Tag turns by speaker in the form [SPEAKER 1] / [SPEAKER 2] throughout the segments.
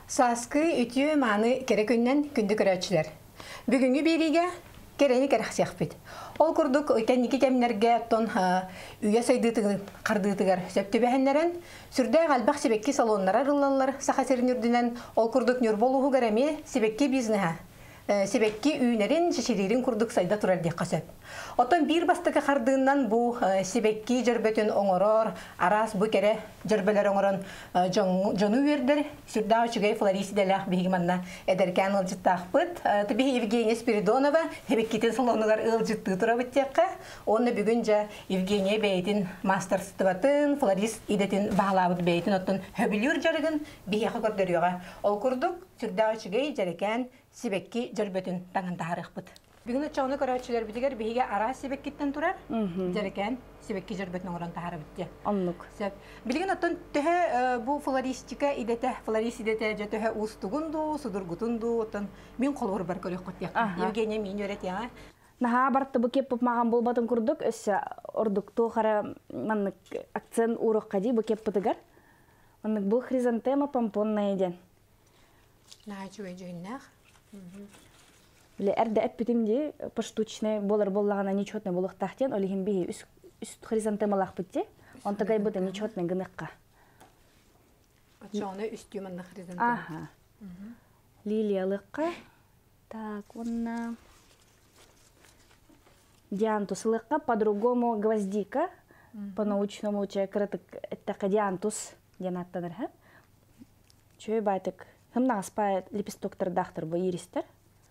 [SPEAKER 1] Saskı ütü manı kerekünden kündü körәçlәр. Бүгүнгү бириге керени керәхсәхбит. Ол курдук өйтен ники кемнәргә тон үгә сайдытыгы кардытыгар сәптебәһеннәрен сүрдә галбак себекки салоннары рыллалар сахасернүрдүнән ол курдук нюр болугу гәрәме себекки бизнеса. Себекки үйнәрен шешерерин курдук сайда турар ди касап. Отон бир бастыгы кардыыннан бу себекки җөрбөтөн оңорор, арас бу кере җөрбеләр оңорон жону бердер. Сүрдә үчүгәй Флорисиделәх бигманна эдеркән ылҗыттахпыт. Тиби Евгения Спиридонова себеккитен салоннар ылҗытты турабыт теккә. Оны бүгүнҗә Евгения бейтин мастерстватын, Флорис идетин баглабыт бейтин оттон хөбүлүр җарыгын бияха көрдөрүгә. Ол курдук сүрдә үчүгәй җәрәкән себекки җөрбөтөн таңын тарыхпыт. Бүгүн чоны көрәчләр битигәр биһигә ара себеккиттен турар. Җәрәкән себекки җөрбөтөн орын тахары битте.
[SPEAKER 2] Анлык.
[SPEAKER 1] Сәп. Билген оттон төһә бу флористика идете, флорис идете төһә устугунду, судургутунду оттон мин колор бар көрәк котяк. Евгения мин өйрәтә.
[SPEAKER 2] Наха барты бу кеп маган булбатын курдук, өссә ордук тохара маннык акцент урокка ди бу кеп битигәр. Маннык бу хризантема помпонная иден.
[SPEAKER 1] Начуй җыйнах.
[SPEAKER 2] Биле әрдә әппитимди поштучный болар боллагана нечетный болох тахтен олихин бии үст хризантемалах битте. Он тагай бу нечетный гыныкка.
[SPEAKER 1] Ачаны үстүмән хризантема.
[SPEAKER 2] Ага. Лилиялыкка. Так, онна диантуслыкка, по-другому гвоздика. По-научному крытык это диантус дианаттаныр, ха? Чөй байтык. Хымна спай лепестоктор дахтар бу иристер.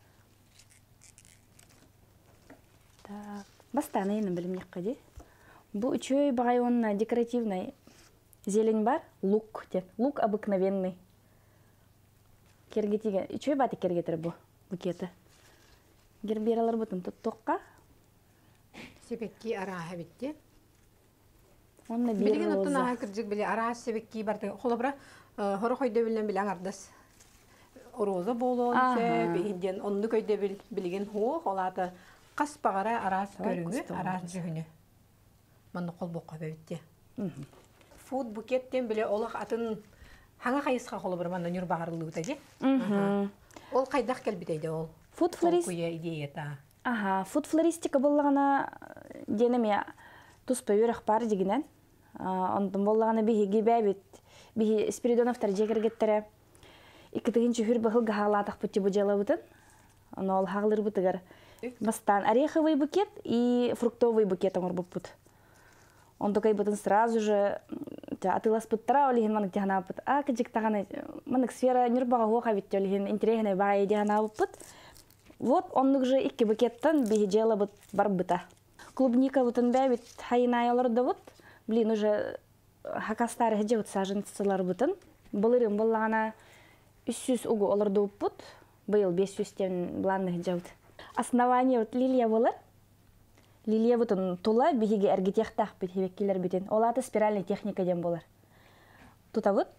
[SPEAKER 2] Так, бастаны енем билим яккади. Бу үчөй багайонна декоративный зелень бар, лук деп. Лук обыкновенный. Кергетиге, үчөй баты кергетер бу букеты. Гербералар бутун тоттокка.
[SPEAKER 1] Себекки араа битте.
[SPEAKER 2] Онна
[SPEAKER 1] билген оттона кыржык биле араа себекки барды. Холобра хоро койдо билен билен ардас. Роза болон бейден онны көйдө билген хо олаты кас багара арас көрүнгү арас жүгүнү маны колбокко бебитте фуд букеттен биле олак атын хаңа кайыска колу бир манда нюр багарылуу тади ол кайдак келбитейди ол
[SPEAKER 2] фуд флористика
[SPEAKER 1] идеята
[SPEAKER 2] фуд флористика боллагана денеме туспа үрөх бар дегенен онтон боллагана биги бебит биги Спиридоновтар жегергеттере иккетигинчи хүр бахыл гахалатах пути бу жалабытын. Оно ол хаглыр бутыгар. Бастан ореховый букет и фруктовый букет омор бупут. Он такой бутын сразу же атылас пыттара олихин манык дихана бупут. Кыжык таганы манык сфера нюрбага хоха бит олихин интересный бай дихана бупут. Вот оннук же икки букеттан биги жалабыт бар быта. Клубника бутын бәбит хайнай олорда бут. Блин, уже хакастары хеджевут саженцылар бутын. Былырым боллагана 300 угу оларды уппут, был 500-тен бланных жаут. Основание вот лилия болар. Лилия вот он тула бихиге эргитехтах бит хебеккилер битен. Олаты спиральный техника дем болар. Тута вот.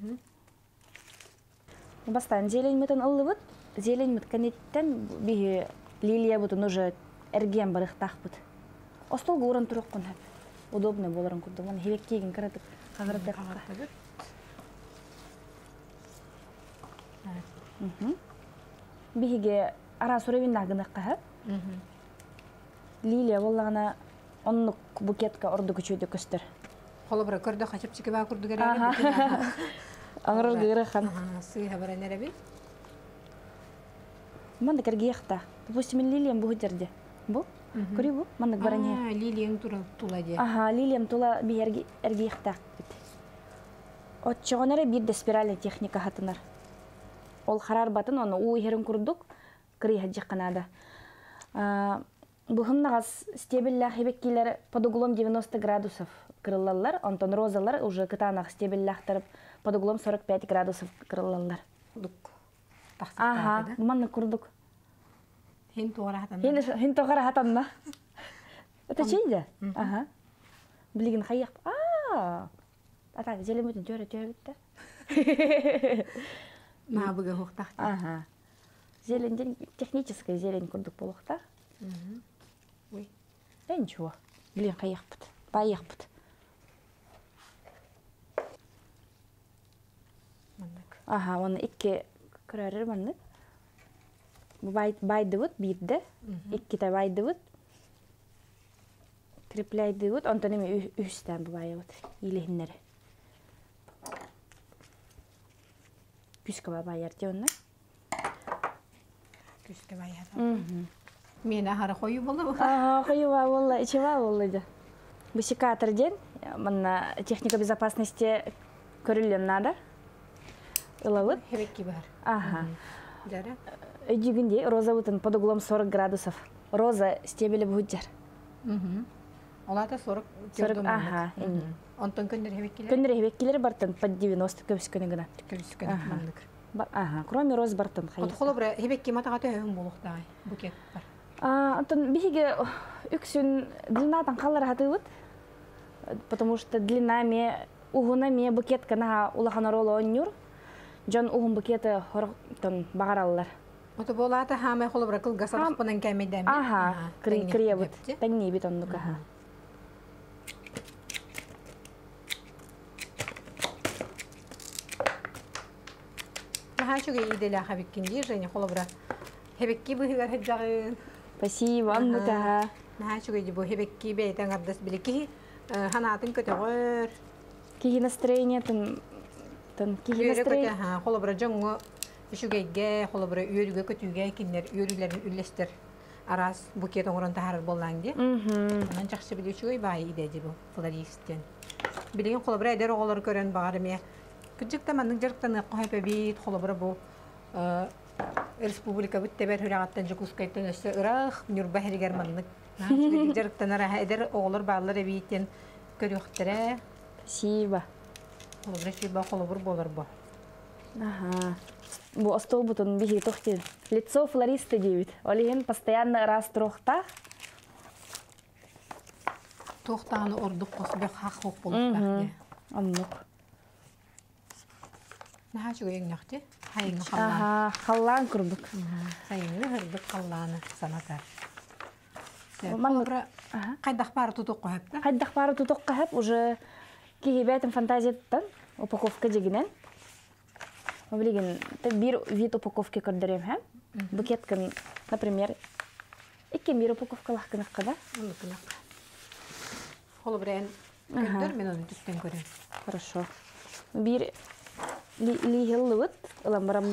[SPEAKER 2] Бастан зелень мытын ыллы вот. Зелень мыт канеттен бихи лилия вот он уже эрген барыхтах бит. Остолгу уран туруккун хеп. Удобный боларын курду. Вон хебеккиген каратык кагырдык. Биһиге ара суровинна гыныкка. Лилия боллагана оннук букетка орду күчөдө көстөр.
[SPEAKER 1] Холобра көрдө качып чыгыба курду керек.
[SPEAKER 2] Аңрар гырахан.
[SPEAKER 1] Сый хабаранер бит.
[SPEAKER 2] Манда кергехта. Допустим, лилиям бу жерде. Бу? Көрү бу? Манда баране.
[SPEAKER 1] Лилиям тула ди.
[SPEAKER 2] Лилиям тула би эргехта. Отчогонары бир де спиральный техника хатынар. Ол харар батын оны уйхерин курдук кырый хаджыкканада. Бухым нагас стебеллах хебеккилер под углом 90 градусов кырыллалар, онтон розалар уже кытанак стебеллахтырып под углом 45 градусов кырыллалар. Манны курдук.
[SPEAKER 1] Хин тугара хатанна.
[SPEAKER 2] Хин тугара хатанна. Это чейде? Билигин хайяк. Ата желемөтүн жөрө. Мабыга хохтах. Зелень, техническая зелень курдук болохта. Ой. Да ничего. Блин, хаяхпыт. Паяхпыт. Аха, оны икки көрәрер манны. Бу байды бут бирде. Икки та байды бут. Крепляйды бут, онтон эми үстән бу байды бут. Илехиннәре. Күскә байыр дионна.
[SPEAKER 1] Күскә байыр. Мен ахары қою болу.
[SPEAKER 2] Қою болу, иче болу. Бу секатор ден, манна техника безопасности көрүлөн надо. Илавыт.
[SPEAKER 1] Хебекки бар.
[SPEAKER 2] Ага.
[SPEAKER 1] Жара.
[SPEAKER 2] Өйдүгүнде роза бутын под углом 40 градусов. Роза стебели буджар.
[SPEAKER 1] Олата 40
[SPEAKER 2] 40, ага.
[SPEAKER 1] Онтон көндөр хебеккилер.
[SPEAKER 2] Көндөр хебеккилер бартын под 90 көбүскөнү гына.
[SPEAKER 1] Көбүскөнү мандык.
[SPEAKER 2] Ага, кроме роз бартын хайыр.
[SPEAKER 1] От холобра хебекки матага төһөн болуктагы букет бар.
[SPEAKER 2] Антон биге үксүн длинатан каллар хатыбыт. Потому что длина ме угуна ме букетка на улахана роло оннюр. Жон угун букеты хортон багараллар.
[SPEAKER 1] Ото болата хаме холобра кылга сабыспанан кемедем.
[SPEAKER 2] Ага, криебут. Таңни бит оннука.
[SPEAKER 1] Нахачуга иделя хабиккинди Женя холобра. Хебекки быгар хаджагын.
[SPEAKER 2] Спасибо, оннука.
[SPEAKER 1] Нахачуга дибо хебекки бейтен ардас билики. Ханатын көтөгөр.
[SPEAKER 2] Кихи настроение кихи настроение.
[SPEAKER 1] Холобра жоңго үшүгейге, холобра үйөрүгө көтүүгө киндер, үйөрүлөрүн үллестер. Арас букет оңорон тахар боллаңди. Анан жакшы билүүчүгөй бай идеди бу флористтен. Билген холобра эдер оголор көрөн багарыме. Күжүктө мандын жарыктан койпе бит холобра бу республика бүттебер хүрагаттан жукускайттан өсө ырах нүрбахиргер мандык. Жарыктан ара эдер оголор баалар эбиттен көрөктөрө.
[SPEAKER 2] Спасибо.
[SPEAKER 1] Холобра шиба холобур болор бу.
[SPEAKER 2] Ага. Бу остол бутун бихи тохти. Лицо флориста девит. Олиген постоянно раз трохта.
[SPEAKER 1] Тохтаны ордук косбек хак хоп болуп.
[SPEAKER 2] Аннук.
[SPEAKER 1] Нахачуга еңнакти? Хайын халлан.
[SPEAKER 2] Ага, халлан курдук.
[SPEAKER 1] Хайын хырдык халланы санатар.
[SPEAKER 2] Холобра
[SPEAKER 1] кайдак бары тутук коюп да?
[SPEAKER 2] Кайдак бары тутук коюп уже кийбетин фантазияттан упаковка жегинен. Облиген бир вид упаковки көрдөрөм һәм букеткин, например, икки бир упаковкалах кынакка да.
[SPEAKER 1] Холобрен көндөр мен аны түстен көрөм.
[SPEAKER 2] Хорошо. Бир лихеллыт ыламбарам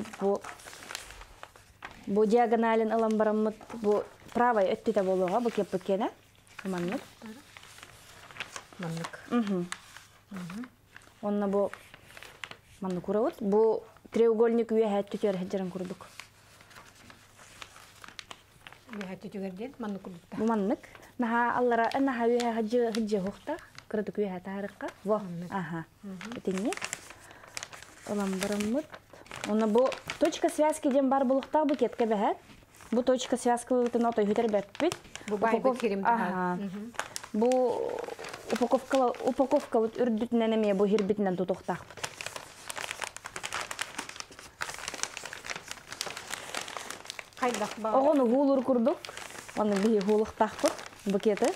[SPEAKER 2] бу диагоналин ыламбарам бу правой өттүтө болууга букет букене. Маннык. Онна бу манны курабыт. Бу треугольник үйе түтөр хаджаран курдук.
[SPEAKER 1] Үйе түтөгөрден манны курдукта.
[SPEAKER 2] Бу маннык. Наха аллара наха үйе хаджы хохта. Кырдык үйе тарыкка. Во. Ага. Этеңне. Ыламбарамыт. Онна бу точка связки ден бар булукта букетке бәһәт. Бу точка связка бутын отой хүтер бәппит.
[SPEAKER 1] Бу байбы керимде.
[SPEAKER 2] Ага. Бу упаковка вот үрдүтүнөн эме бу хирбитинен тутуктакпыт.
[SPEAKER 1] Кайдак бар.
[SPEAKER 2] Огону гуулур курдук. Аны бии гуулуктакпыт букети.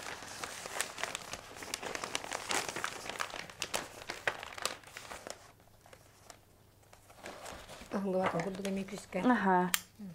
[SPEAKER 1] Аңгылатын курдук эме күскө.
[SPEAKER 2] Ага.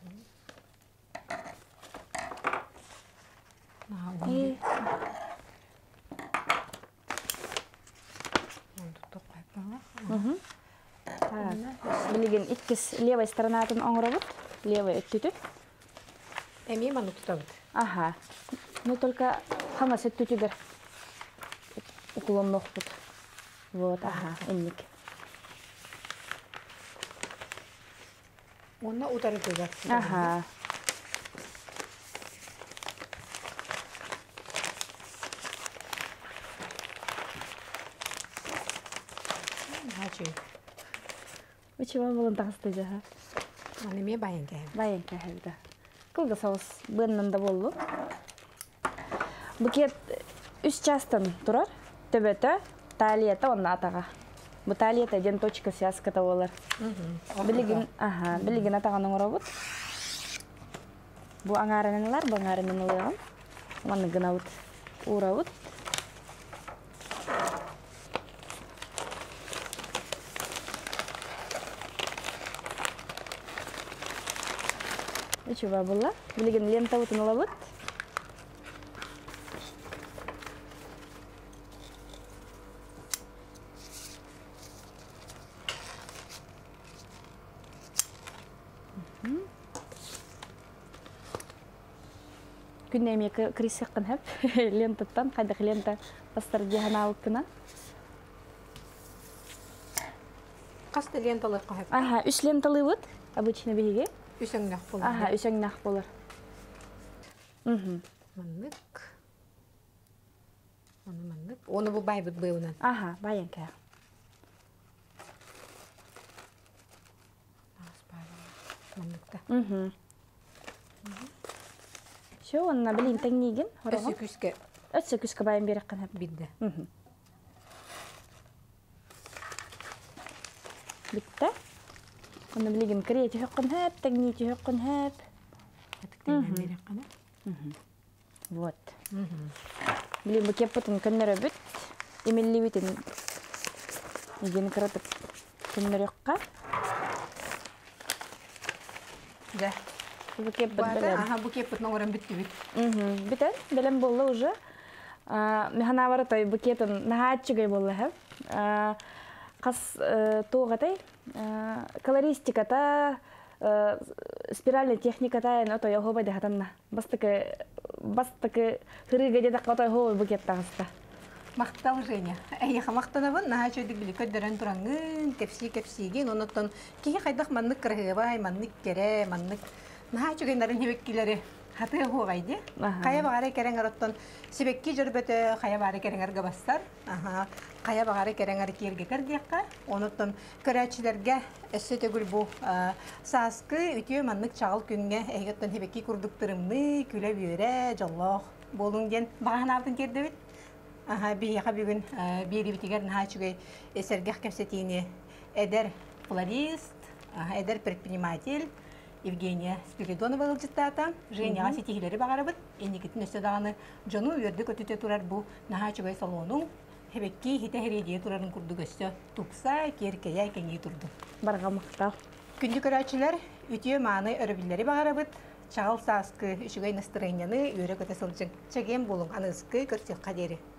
[SPEAKER 2] Билеген иккис левой сторонатын оңробут, левой өттүтү.
[SPEAKER 1] Эми ману тутабыт.
[SPEAKER 2] Ага. Ну только хаңас өттүтүдер. Уклоннокпут. Вот, ага, энник.
[SPEAKER 1] Онна утары көзөр.
[SPEAKER 2] Ага. Учеба болон тагысты жаха.
[SPEAKER 1] Аны ме байынке.
[SPEAKER 2] Байынке хәлдә. Кылга савыс быннанда болду. Букет 3 частан турар. Төбөтө, талията онна атага. Бу талията ден точка связката болар. Билигин, ага, билигин атаганын робот. Бу аңарынылар, бу аңарынылар. Маны гынаут. Ураут. чуба була. Билеген лента утын алабыт. Күнне эме крисеккын хеп. Лентаттан кайдак лента пастар диагоналык кына.
[SPEAKER 1] Касты ленталар кахып.
[SPEAKER 2] Ага, 3 ленталы бут. Обычно биге.
[SPEAKER 1] Үсәңнәк булыр.
[SPEAKER 2] Ага, үсәңнәк булыр.
[SPEAKER 1] Маннык. Маннык. Оны бу байбыт быйунан.
[SPEAKER 2] Ага, баянка.
[SPEAKER 1] Манныкта.
[SPEAKER 2] Шо, онна билин теңниген.
[SPEAKER 1] Өсі күске
[SPEAKER 2] Өтсө күскө баян береккан хеп.
[SPEAKER 1] бидді.
[SPEAKER 2] Битте. Оны билген креатив хоккун хеп, теңнити хоккун хеп.
[SPEAKER 1] Әтіктен берек қана.
[SPEAKER 2] Вот. Билин бу кеппутун көннөрө бүт. Эмелли битин. Еген кыратып көннөрөкка.
[SPEAKER 1] Да.
[SPEAKER 2] Бу кеппут
[SPEAKER 1] Бата,
[SPEAKER 2] белем.
[SPEAKER 1] ага, бу кеппут ноңорын битті бит.
[SPEAKER 2] Битен, белем болду уже. Механа бары той букетін нахатчыгай болду хеп. Қас тоғатай, колористиката, спиральный техниката отой охобай дехатанна. Бастыкы хырыга дедак отой охобай букеттағыста.
[SPEAKER 1] Мақтал Женя. Әйеха мақтанабын, наға чөйдік білі көддерін тұраңын, кепсиген, онаттан кейі қайдақ маннык кірғыбай, маннык кере, маннык. Наға чөйгендерін хебеккілері хаты хоғайды. Қая бағары керен араттан себекки жүрбеті қая бағары керен арға бастар. Қая бағары керен ары керге кірдеққа. Онаттан көрәтшілерге өсі төгіл бұл саскы үтіе маннык чағыл күнге әйгеттен хебекки күрдіктірімні күлі бүйірі, жаллақ болың ден баған артын керді бит. Бияқа бүгін бері бітігер нағачугай сәргеқ кәпсетейіне әдір флорист, әдір предприниматель Евгения Спиридонова ылжыттата. Женяға сетегілері бағары бұд. Енекетін өсі дағаны жону өрді көтіте тұрар бұл нағачугай салоның хебекки хите хередие тұрарын күрді көсі тұпса керкея кәңей тұрды.
[SPEAKER 2] Барға мақтал.
[SPEAKER 1] Күнді көрәтшілер үтіе маны өрібілері бағары бұд. Чағыл саскы үшігай настроенияны өрі көте сылжың. Чәген болың анызқы көрсек қадері.